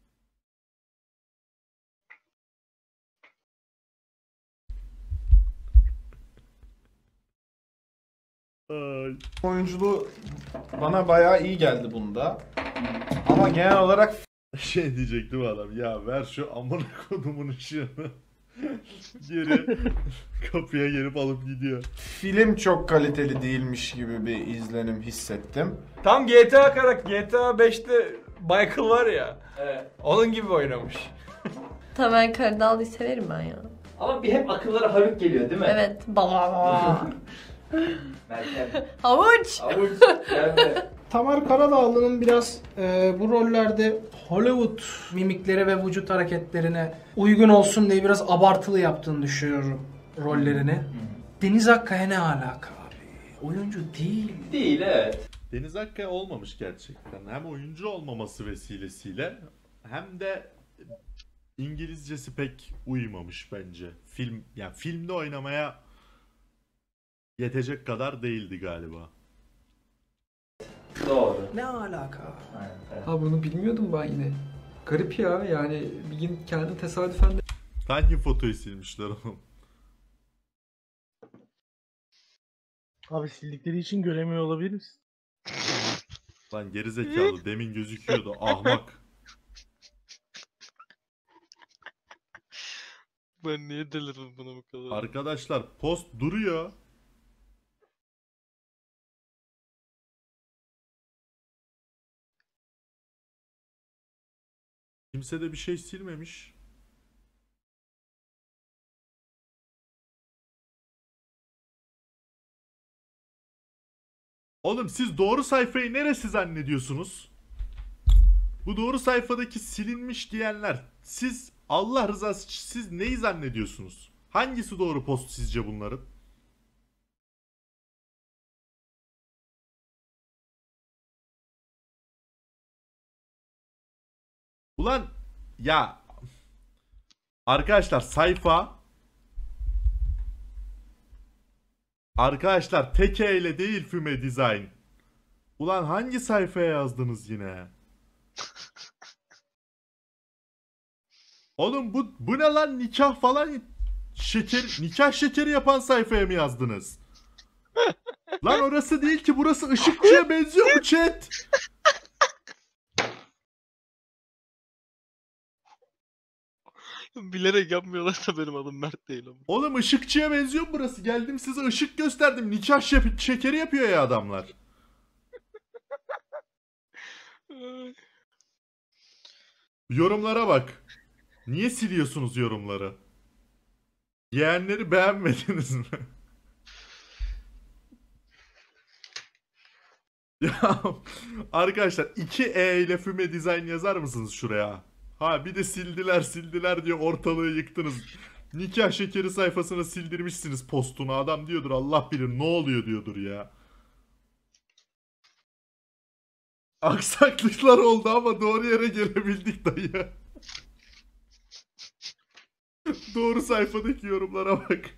Ay. Oyunculuğu bana bayağı iyi geldi bunda. Ama genel olarak şey diyecektim adam. Ya ver şu amına kodumun ışığını. Geri kapıya gelip alıp gidiyor. Film çok kaliteli değilmiş gibi bir izlenim hissettim. Tam G T A karakter, G T A beşte Michael var ya. Evet. Onun gibi oynamış. Tamer Karadağlı'yı severim ben ya. Ama bir hep akıllara Haluk geliyor değil mi? Evet. Baba. Meltem. Havuç. Havuç. Gelme. Tamer Karadağlı'nın biraz e, bu rollerde Hollywood mimikleri ve vücut hareketlerine uygun olsun diye biraz abartılı yaptığını düşünüyorum rollerini. Deniz Akkaya ne alaka abi? Oyuncu değil. Değil, evet. Deniz Akkaya olmamış gerçekten. Hem oyuncu olmaması vesilesiyle hem de İngilizcesi pek uymamış bence. Film, yani filmde oynamaya yetecek kadar değildi galiba. Doğru. Ne alaka? Ha bunu bilmiyordum ben yine. Garip ya, yani bir gün kendi tesadüfen de... Hangi fotoyu silmişler oğlum? Abi sildikleri için göremiyor olabiliriz. Lan gerizekalı demin gözüküyordu ahmak. Ben niye delirdim buna bu kadar? Arkadaşlar post duruyor. Kimse de bir şey silmemiş. Oğlum siz doğru sayfayı neresi zannediyorsunuz? Bu doğru sayfadaki silinmiş diyenler, siz Allah rızası için siz neyi zannediyorsunuz? Hangisi doğru post sizce bunların? Ulan ya arkadaşlar sayfa arkadaşlar tek E ile değil Füme Design. Ulan hangi sayfaya yazdınız yine? Oğlum bu bu ne lan, nikah falan şeker nikah şekeri yapan sayfaya mı yazdınız? Lan orası değil ki, burası ışıkçıya benziyor bu chat. Bilerek yapmıyorlarsa benim adım Mert değil ama. Oğlum ışıkçıya benziyor mu burası? Geldim size ışık gösterdim. Nikah şep- şekeri yapıyor ya adamlar. Yorumlara bak. Niye siliyorsunuz yorumları? Yeğenleri beğenmediniz mi? Ya arkadaşlar iki E ile Füme Design yazar mısınız şuraya? Ha bir de sildiler sildiler diye ortalığı yıktınız. Nikah şekeri sayfasını sildirmişsiniz postunu. Adam diyordur Allah bilir ne oluyor diyordur ya. Aksaklıklar oldu ama doğru yere gelebildik dayı. Doğru sayfadaki yorumlara bak.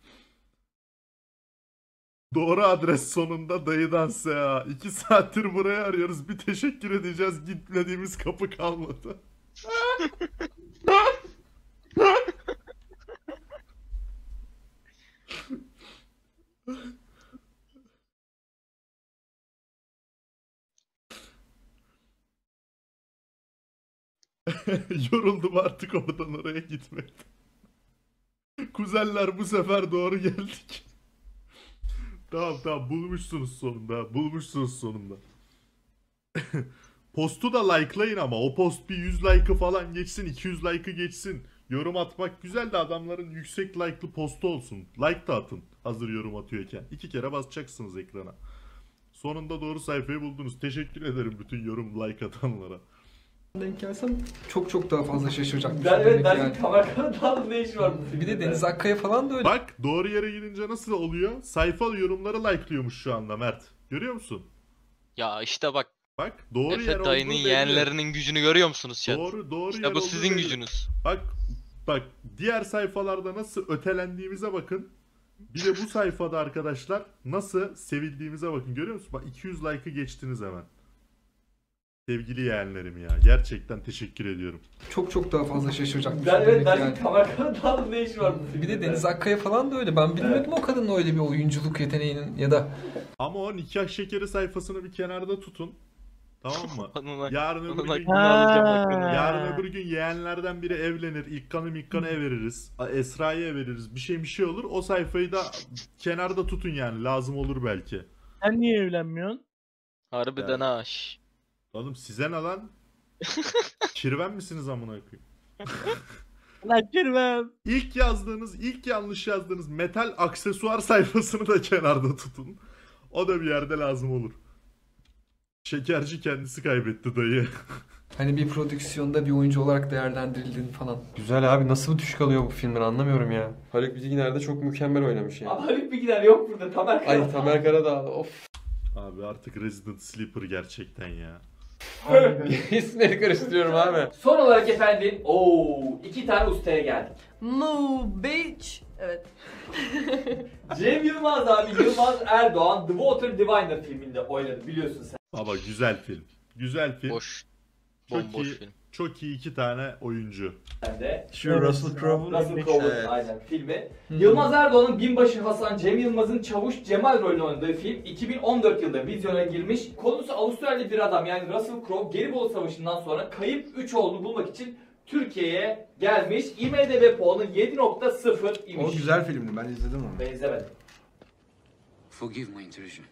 Doğru adres sonunda dayıdan S A. İki saattir buraya arıyoruz. Bir teşekkür edeceğiz. Gitmediğimiz kapı kalmadı. Yoruldum artık oradan oraya gitmekten. Kuzenler bu sefer doğru geldik. Tamam tamam bulmuşsunuz sonunda. Bulmuşsunuz sonunda. Postu da likelayın ama o post bir yüz like'ı falan geçsin, iki yüz like'ı geçsin. Yorum atmak güzel de adamların yüksek like'lı postu olsun. Like da atın hazır yorum atıyorken. İki kere basacaksınız ekrana. Sonunda doğru sayfayı buldunuz. Teşekkür ederim bütün yorum like atanlara. Denk gelsem çok çok daha fazla şaşıracakmış. Ben evet demek belki Tamer Karadağlı'nın ne işi var bu filmde? Bir de Deniz Akkaya falan da öyle. Bak doğru yere gidince nasıl oluyor? Sayfa yorumları like'lıyormuş şu anda Mert. Görüyor musun? Ya işte bak. Bak doğru yer Efe olduğu dayının belli. yeğenlerinin gücünü görüyor musunuz chat? Doğru doğru İşte yer bu olduğu sizin belli. gücünüz. Bak bak diğer sayfalarda nasıl ötelendiğimize bakın. Bir de bu sayfada arkadaşlar nasıl sevildiğimize bakın, görüyor musun? Bak iki yüz like'ı geçtiniz hemen. Sevgili yeğenlerim ya. Gerçekten teşekkür ediyorum. Çok çok daha fazla şaşıracakmış. Ben evet demek belki yani. Kamera'dan ne işi var bu Bir de filmde? Deniz Akkaya falan da öyle. Ben bilmiyordum o kadının öyle bir oyunculuk yeteneğinin ya da... Ama o nikah şekeri sayfasını bir kenarda tutun. Tamam mı? Onunla- Yarın öbür onunla gün, aklını alacağım hakkını. yarın öbür gün yeğenlerden biri evlenir. İlkan'ı Mikkan'ı ev veririz. Esra'yı ev veririz. Bir şey bir şey olur. O sayfayı da kenarda tutun yani. Lazım olur belki. Sen niye evlenmiyorsun? Harbiden ha. şş. Oğlum size ne lan? Kirven misiniz amına koyayım? Lan kirvem. İlk yazdığınız, ilk yanlış yazdığınız metal aksesuar sayfasını da kenarda tutun. O da bir yerde lazım olur. Şekerci kendisi kaybetti dayı. Hani bir prodüksiyonda bir oyuncu olarak değerlendirildiğini falan. Güzel abi, nasıl düşük alıyor bu filmler anlamıyorum ya. Haluk Bilginer de çok mükemmel oynamış ya. Ama Haluk Bilginer yok burada. Tamer Ay Tamer Karadağ, of. Abi artık Resident Sleeper gerçekten ya. İsimleri karıştırıyorum abi. Son olarak efendim, ooo iki tane ustaya geldik. Move bitch. Evet. Cem Yılmaz abi, Yılmaz Erdoğan The Water Diviner filminde oynadı biliyorsun sen. Baba güzel film. Güzel film. Boş. Çok Bomboş iyi, film. çok iyi iki tane oyuncu. Sen de. Şu Russell Crowe'un Russell ilk- Crowe'un Evet. aynen filmi. Yılmaz Erdoğan'ın Binbaşı Hasan, Cem Yılmaz'ın Çavuş Cemal rolünü oynadığı film iki bin on dört yılında vizyona girmiş. Konusu Avustralya bir adam yani Russell Crowe Gelibolu Savaşı'ndan sonra kayıp üç oğlunu bulmak için Türkiye'ye gelmiş. IMDb puanı yedi nokta sıfır imiş. O güzel filmdi, ben izledim onu. Ben izlemedim. Forgive my intrusion.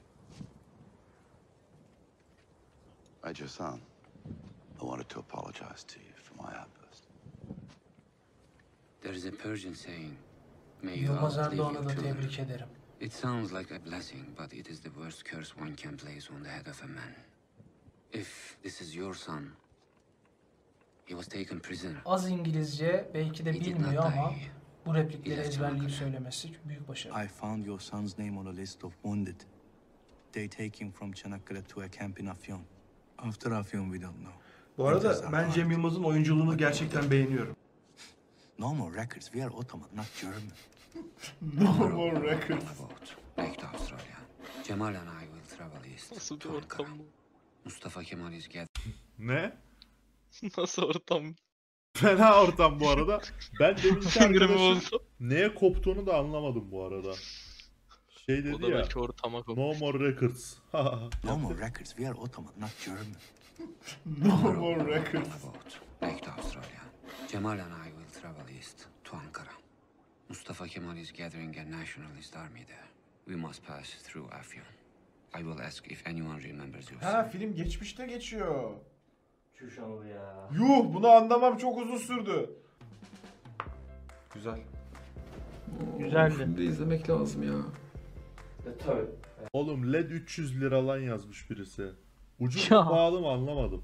Major-san, I wanted to apologize to you for my outburst. There is a Persian saying, may you Yılmaz outlive Erdoğan'ı your da children. tebrik ederim. It sounds like a blessing, but it is the worst curse one can place on the head of a man. If this is your son, he was taken prisoner. Az İngilizce belki de He did bilmiyor not ama die. bu replikleri He left ezberleyip Çanakkale. söylemesi büyük başarı. I found your son's name on a list of wounded. They take him from Çanakkale to a camp in Afyon. After Afyon we don't know. Bu arada ben Cem Yılmaz'ın oyunculuğunu gerçekten beğeniyorum. No more records. We are Ottoman, not German. No more records. Back to Australia. Cemal and I will travel east Nasıl bir to ortam Ankara. bu? Mustafa Kemal is gathering. Ne? Nasıl ortam? Fena ortam bu arada. Ben deminki Sinirimi arkadaşın bozdu. neye koptuğunu da anlamadım bu arada. Şey O dedi da ya. belki ortama kopmuş. No more records. No more records. We are Ottoman, not German. No more records. Back to Australia. Cemal and I will travel east to Ankara. Mustafa Kemal is gathering a nationalist army there. We must pass through Afyon. I will ask if anyone remembers your Ha, son. film geçmişte geçiyor. Çüş Anıl ya. Yuh, bunu anlamam çok uzun sürdü. Güzel. Güzeldi. Filmi de izlemek lazım ya. E, tabii. Oğlum L E D üç yüz lira lan yazmış birisi. Ucuz Ya. mu pahalı mı anlamadım.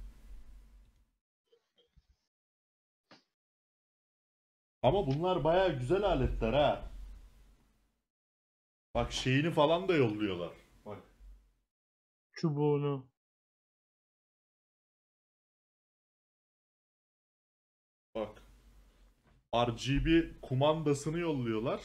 Ama bunlar baya güzel aletler ha. Bak şeyini falan da yolluyorlar. Bak. Çubuğunu. Bak. R G B kumandasını yolluyorlar.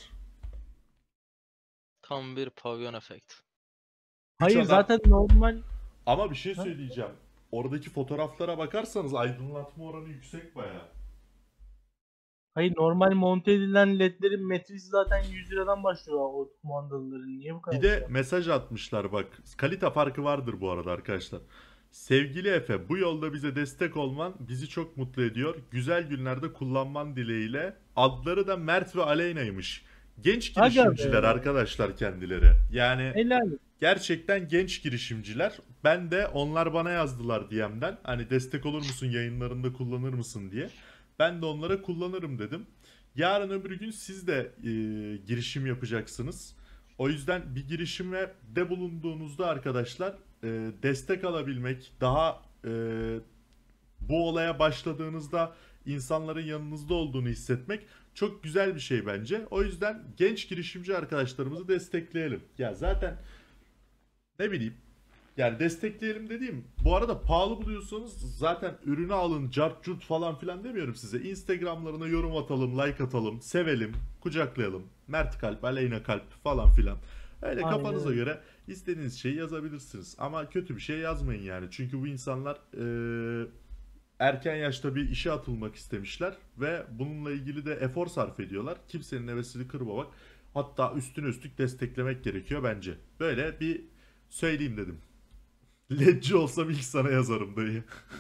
Tam bir pavyon efekt. Hayır adam- zaten normal. Ama bir şey söyleyeceğim. Oradaki fotoğraflara bakarsanız aydınlatma oranı yüksek baya. Hayır normal monte edilen ledlerin metresi zaten yüz liradan başlıyor o kumandaların. Niye bu kadar? Bir de mesaj atmışlar bak. Kalite farkı vardır bu arada arkadaşlar. Sevgili Efe, bu yolda bize destek olman bizi çok mutlu ediyor. Güzel günlerde kullanman dileğiyle. Adları da Mert ve Aleyna'ymış. Genç Aga girişimciler be. arkadaşlar kendileri. Yani Helal. gerçekten genç girişimciler. Ben de onlar bana yazdılar D M'den. Hani destek olur musun yayınlarında kullanır mısın diye. Ben de onlara kullanırım dedim. Yarın öbür gün siz de e, girişim yapacaksınız. O yüzden bir girişime de bulunduğunuzda arkadaşlar e, destek alabilmek, daha e, bu olaya başladığınızda insanların yanınızda olduğunu hissetmek çok güzel bir şey bence. O yüzden genç girişimci arkadaşlarımızı destekleyelim. Ya zaten ne bileyim Yani destekleyelim dediğim, bu arada pahalı buluyorsanız zaten ürünü alın, cart curt falan filan demiyorum size. Instagramlarına yorum atalım, like atalım, sevelim, kucaklayalım. Mert Kalp, Aleyna Kalp falan filan. Öyle Aynen kafanıza öyle. göre istediğiniz şeyi yazabilirsiniz. Ama kötü bir şey yazmayın yani. Çünkü bu insanlar eee, erken yaşta bir işe atılmak istemişler ve bununla ilgili de efor sarf ediyorlar. Kimsenin hevesini kırmamak, hatta üstüne üstlük desteklemek gerekiyor bence. Böyle bir söyleyeyim dedim. Ledci olsam ilk sana yazarım dayı.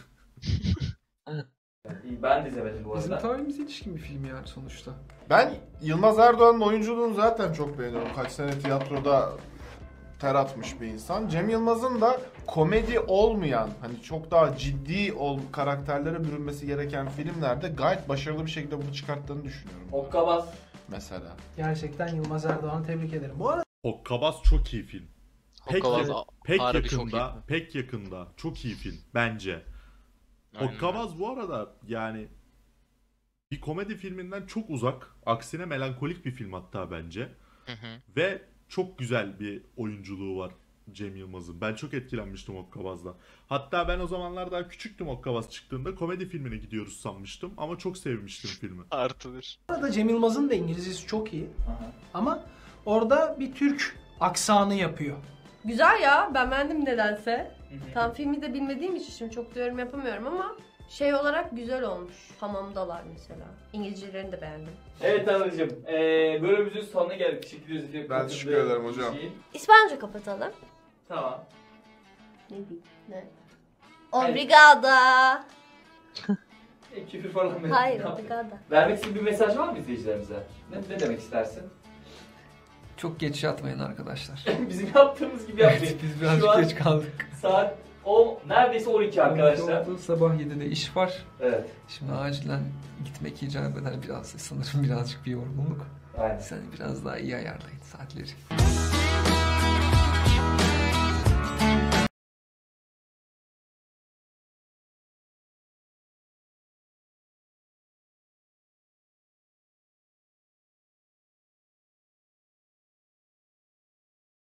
Ben de izlemedim bu Bizim arada. tarihimize ilişkin bir film yani sonuçta. Ben Yılmaz Erdoğan'ın oyunculuğunu zaten çok beğeniyorum. Kaç sene tiyatroda ter atmış bir insan. Cem Yılmaz'ın da komedi olmayan, hani çok daha ciddi ol karakterlere bürünmesi gereken filmlerde gayet başarılı bir şekilde bunu çıkarttığını düşünüyorum. Hokkabaz. Mesela. Gerçekten Yılmaz Erdoğan'ı tebrik ederim. Bu arada Hokkabaz çok iyi film. Pek, Hokkabaz ya- a- pek harbi çok yakında, iyi. pek yakında. Çok iyi film bence. Aynen Hokkabaz bu arada yani bir komedi filminden çok uzak. Aksine melankolik bir film hatta bence. Hı hı. Ve çok güzel bir oyunculuğu var Cem Yılmaz'ın. Ben çok etkilenmiştim Hokkabaz'da. Hatta ben o zamanlar daha küçüktüm Hokkabaz çıktığında. Komedi filmine gidiyoruz sanmıştım ama çok sevmiştim filmi. Artı bir. Bu arada Cem Yılmaz'ın da İngilizcesi çok iyi. Ama orada bir Türk aksanı yapıyor. Güzel ya, ben beğendim nedense. Tam filmi de bilmediğim için şimdi çok da yorum yapamıyorum ama şey olarak güzel olmuş. Hamamdalar mesela. İngilizcelerini de beğendim. Evet Anıl'cığım, ee, bölümümüzün sonuna geldik. Teşekkür ederiz. Ben teşekkür ederim hocam. İspanyolca kapatalım. Tamam. Ne diyeyim? Ne? Obrigada. E, küfür falan mı? Hayır, Ne yaptın? obrigada. Vermek istediğin bir mesaj var mı izleyicilerimize? Ne, ne demek istersin? Çok geç yatmayın arkadaşlar. Bizim yaptığımız gibi yapmayın. Biz Şu birazcık an geç kaldık. Saat o neredeyse on iki arkadaşlar. Oldu, sabah yedide iş var. Evet. Şimdi acilen gitmek icap eder biraz. Sanırım birazcık bir yorgunluk. Aynen. Sen biraz daha iyi ayarlayın saatleri.